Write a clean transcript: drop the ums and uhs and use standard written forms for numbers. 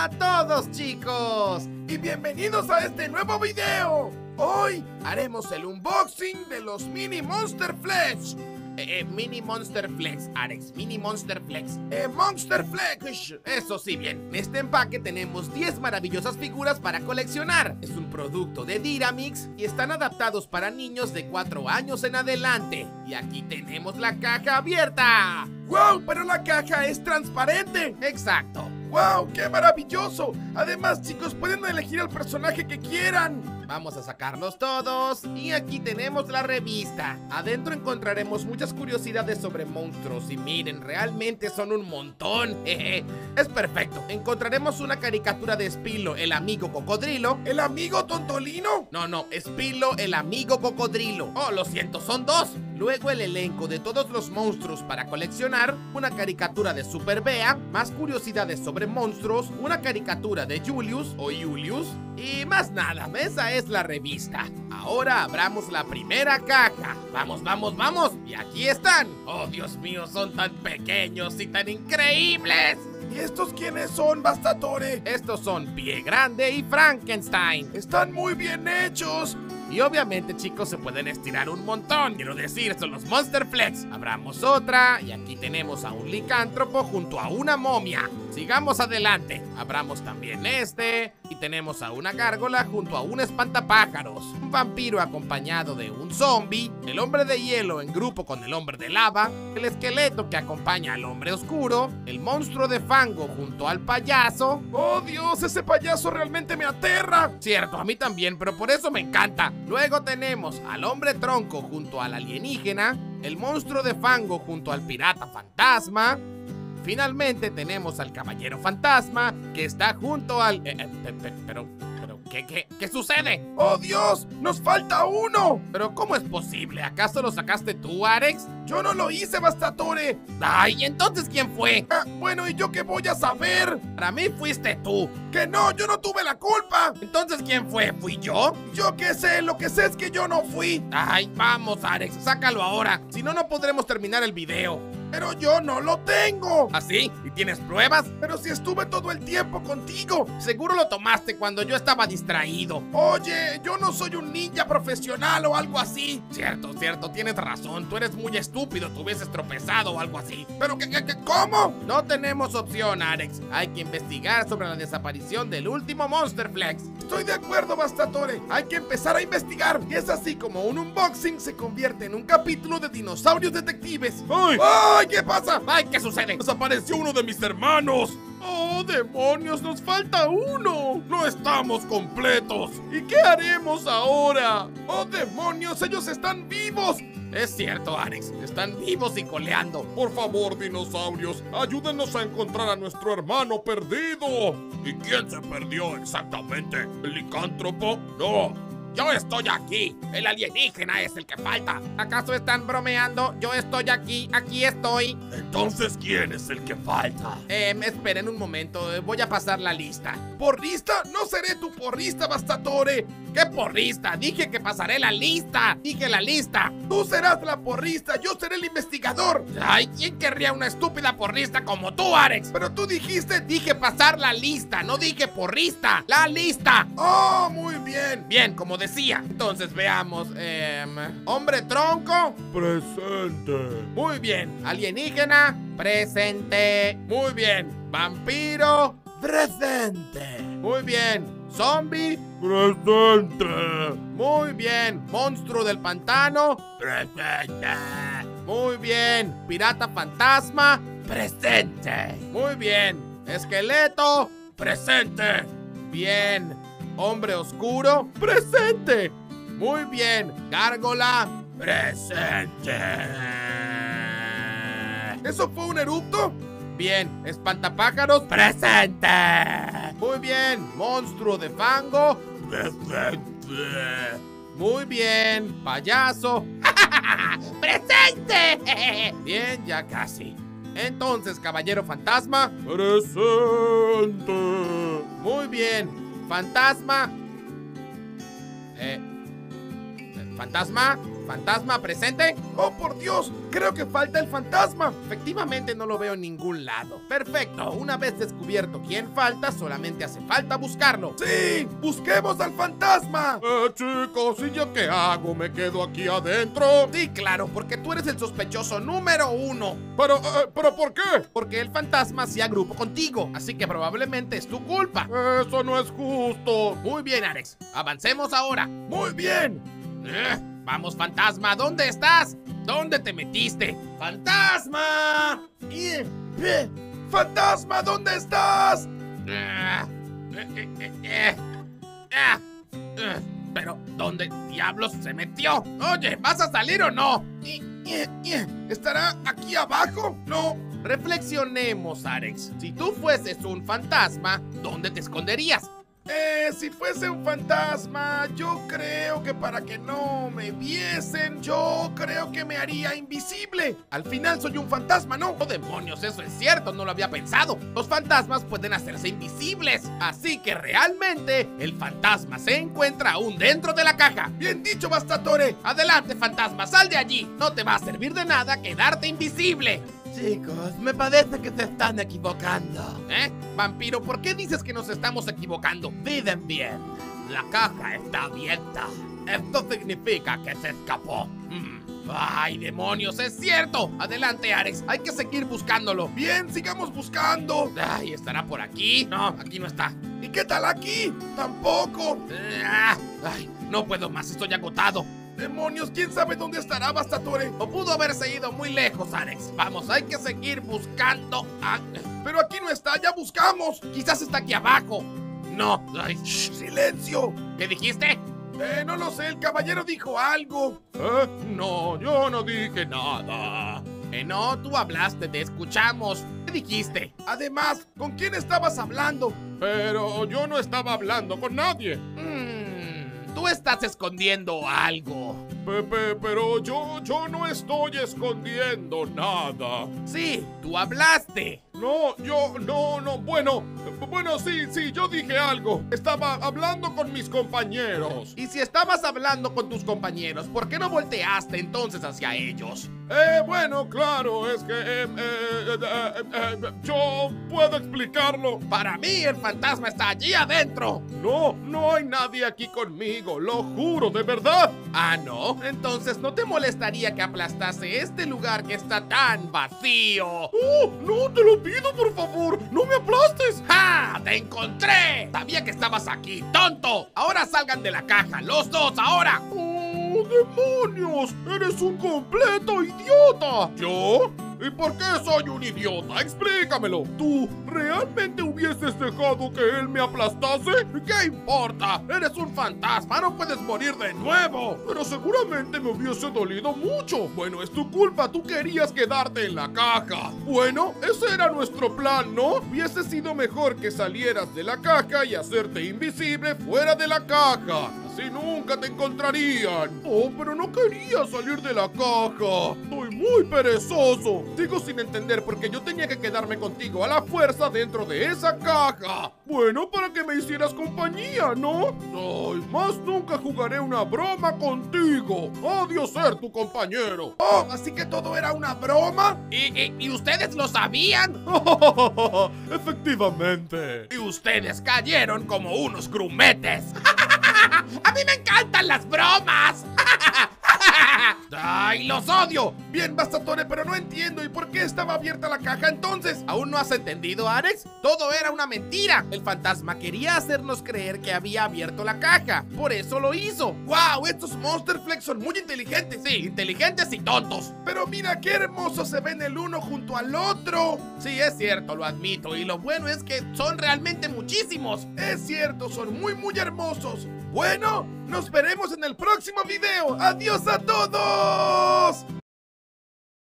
Hola a todos, chicos, y bienvenidos a este nuevo video. Hoy haremos el unboxing de los Mini Monster Flex. Mini Monster Flex, Alex, Mini Monster Flex. Monster Flex. Eso sí, bien. En este empaque tenemos 10 maravillosas figuras para coleccionar. Es un producto de Dyramix y están adaptados para niños de 4 años en adelante. Y aquí tenemos la caja abierta. ¡Wow! Pero la caja es transparente. Exacto. ¡Wow! ¡Qué maravilloso! Además, chicos, pueden elegir al personaje que quieran. Vamos a sacarlos todos. Y aquí tenemos la revista. Adentro encontraremos muchas curiosidades sobre monstruos. Y miren, realmente son un montón. Es perfecto. Encontraremos una caricatura de Spilo, el amigo cocodrilo. ¿El amigo tontolino? No, Spilo, el amigo cocodrilo. Oh, lo siento, son dos. Luego el elenco de todos los monstruos para coleccionar, una caricatura de Super Bea, más curiosidades sobre monstruos, una caricatura de Julius o Julius y más nada, esa es la revista. Ahora abramos la primera caja. Vamos. Y aquí están. Oh, Dios mío, son tan pequeños y tan increíbles. ¿Y estos quiénes son, Bastatore? Estos son Pie Grande y Frankenstein. Están muy bien hechos. Y obviamente, chicos, se pueden estirar un montón. Quiero decir, son los Monster Flex. Abramos otra y aquí tenemos a un licántropo junto a una momia. Sigamos adelante. Abramos también este y tenemos a una gárgola junto a un espantapájaros, un vampiro acompañado de un zombie, el hombre de hielo en grupo con el hombre de lava, el esqueleto que acompaña al hombre oscuro, el monstruo de fango junto al payaso. ¡Oh, Dios! ¡Ese payaso realmente me aterra! Cierto, a mí también, pero por eso me encanta. Luego tenemos al hombre tronco junto al alienígena, el monstruo de fango junto al pirata fantasma. Finalmente tenemos al caballero fantasma que está junto al... pero, ¿qué sucede? ¡Oh, Dios! ¡Nos falta uno! ¿Pero cómo es posible? ¿Acaso lo sacaste tú, Alex? ¡Yo no lo hice, Bastatore! ¡Ay! ¿Entonces quién fue? Bueno, ¿y yo qué voy a saber? Para mí fuiste tú. ¡Que no! ¡Yo no tuve la culpa! ¿Entonces quién fue? ¿Fui yo? Yo qué sé, lo que sé es que yo no fui. Ay, vamos, Alex, sácalo ahora. Si no, no podremos terminar el video. Pero yo no lo tengo. ¿Así? ¿Y tienes pruebas? Pero si estuve todo el tiempo contigo. Seguro lo tomaste cuando yo estaba distraído. Oye, yo no soy un ninja profesional o algo así. Cierto, tienes razón. Tú eres muy estúpido, te hubieses tropezado o algo así. ¿Pero cómo? No tenemos opción, Alex. Hay que investigar sobre la desaparición del último Monster Flex. Estoy de acuerdo, Bastatore. Hay que empezar a investigar. Y es así como un unboxing se convierte en un capítulo de Dinosaurios Detectives. ¡Ay! ¡Ay! ¿Qué pasa? ¡Ay! ¿Qué sucede? ¡Desapareció uno de mis hermanos! ¡Oh, demonios! ¡Nos falta uno! ¡No estamos completos! ¿Y qué haremos ahora? ¡Oh, demonios! ¡Ellos están vivos! Es cierto, Alex. Están vivos y coleando. Por favor, dinosaurios, ayúdenos a encontrar a nuestro hermano perdido. ¿Y quién se perdió exactamente? ¿El licántropo? No. Yo estoy aquí. El alienígena es el que falta. ¿Acaso están bromeando? Yo estoy aquí. Aquí estoy. Entonces, ¿quién es el que falta? Esperen un momento. Voy a pasar la lista. ¿Porrista? No seré tu porrista, Bastatore. ¿Qué porrista? Dije que pasaré la lista. Dije la lista. Tú serás la porrista. Yo seré el investigador. Ay, ¿quién querría una estúpida porrista como tú, Alex? Pero tú dijiste... Dije pasar la lista. No dije porrista. La lista. Oh, muy bien. Bien, como decía. Entonces veamos. Hombre tronco. Presente. Muy bien. Alienígena. Presente. Muy bien. Vampiro. Presente. Muy bien. Zombie. Presente. Muy bien. Monstruo del pantano. Presente. Muy bien. Pirata fantasma. Presente. Muy bien. Esqueleto. Presente. Bien. Hombre oscuro. Presente. Muy bien. Gárgola. Presente. ¿Eso fue un eructo? Bien. Espantapájaros. Presente. Muy bien. Monstruo de fango. Presente. Muy bien. Payaso. ¡Presente! Bien, ya casi. Entonces, caballero fantasma. Presente. Muy bien. Fantasma. Fantasma. ¿Fantasma presente? ¡Oh, por Dios! Creo que falta el fantasma. Efectivamente no lo veo en ningún lado. Perfecto, una vez descubierto quién falta, solamente hace falta buscarlo. ¡Sí! ¡Busquemos al fantasma! Chicos, ¿y yo qué hago? ¿Me quedo aquí adentro? Sí, claro, porque tú eres el sospechoso número 1. ¿Pero por qué? Porque el fantasma hacía grupo contigo, así que probablemente es tu culpa. Eso no es justo. Muy bien, Alex. Avancemos ahora. ¡Muy bien! Vamos, fantasma, ¿dónde estás? ¿Dónde te metiste? ¡Fantasma! ¡Fantasma, ¿dónde estás? Pero, ¿dónde diablos se metió? Oye, ¿vas a salir o no? ¿Estará aquí abajo? No. Reflexionemos, Alex. Si tú fueses un fantasma, ¿dónde te esconderías? Si fuese un fantasma, yo creo que para que no me viesen, yo creo que me haría invisible. Al final soy un fantasma, ¿no? ¡Oh, demonios! Eso es cierto, no lo había pensado. Los fantasmas pueden hacerse invisibles. Así que realmente, el fantasma se encuentra aún dentro de la caja. ¡Bien dicho, Bastatore! Adelante, fantasma, sal de allí. No te va a servir de nada quedarte invisible. Chicos, me parece que se están equivocando. Vampiro, ¿por qué dices que nos estamos equivocando? Miren bien, la caja está abierta. Esto significa que se escapó. ¡Ay, demonios! ¡Es cierto! Adelante, Alex. Hay que seguir buscándolo. Bien, sigamos buscando. Ay, ¿estará por aquí? No, aquí no está. ¿Y qué tal aquí? Tampoco. Ay, no puedo más, estoy agotado. ¡Demonios! ¿Quién sabe dónde estará, Bastatore? O pudo haberse ido muy lejos, Alex. Vamos, hay que seguir buscando. Pero aquí no está, ya buscamos. Quizás está aquí abajo. No. Ay, ¡Silencio! ¿Qué dijiste? No lo sé, el caballero dijo algo. No, yo no dije nada. No, tú hablaste, te escuchamos. ¿Qué dijiste? Además, ¿con quién estabas hablando? Pero yo no estaba hablando con nadie. Tú estás escondiendo algo. Pero yo no estoy escondiendo nada. Sí, tú hablaste. No, bueno, sí, yo dije algo. Estaba hablando con mis compañeros. Y si estabas hablando con tus compañeros, ¿por qué no volteaste entonces hacia ellos? Bueno, claro, es que yo puedo explicarlo. Para mí el fantasma está allí adentro. No hay nadie aquí conmigo, lo juro, de verdad. Ah, ¿no? Entonces no te molestaría que aplastase este lugar que está tan vacío. ¡Oh, no, te lo pido, por favor! ¡No me aplastes! ¡Ja! ¡Te encontré! Sabía que estabas aquí, tonto. Ahora salgan de la caja, los dos, ahora. ¡Oh, demonios! ¡Eres un completo idiota! ¿Yo? ¿Y por qué soy un idiota? Explícamelo. ¿Tú realmente hubieses dejado que él me aplastase? ¿Qué importa? Eres un fantasma, no puedes morir de nuevo. Pero seguramente me hubiese dolido mucho. Bueno, es tu culpa, tú querías quedarte en la caja. Bueno, ese era nuestro plan, ¿no? Hubiese sido mejor que salieras de la caja y hacerte invisible fuera de la caja. Así nunca te encontrarían. Oh, pero no quería salir de la caja. Soy muy perezoso. Sigo sin entender por qué yo tenía que quedarme contigo a la fuerza dentro de esa caja. Bueno, para que me hicieras compañía, ¿no? Ay, más nunca jugaré una broma contigo. Odio ser tu compañero. Oh, así que todo era una broma. ¿Y ustedes lo sabían? Efectivamente. Y ustedes cayeron como unos grumetes. ¡A mí me encantan las bromas! ¡Ay, los odio! Bien, Bastatore, pero no entiendo. ¿Y por qué estaba abierta la caja entonces? ¿Aún no has entendido, Alex? Todo era una mentira. El fantasma quería hacernos creer que había abierto la caja. Por eso lo hizo. ¡Wow! Estos Monster Flex son muy inteligentes. Sí, inteligentes y tontos. Pero mira qué hermoso se ven el uno junto al otro. Sí, es cierto, lo admito. Y lo bueno es que son realmente muchísimos. Es cierto, son muy hermosos. Bueno, nos veremos en el próximo video. ¡Adiós a todos!